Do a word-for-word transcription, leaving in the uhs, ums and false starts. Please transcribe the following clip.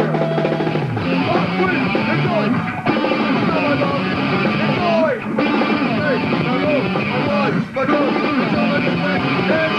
Enjoy! Hey, now go, alright, my God, it's all in the neck,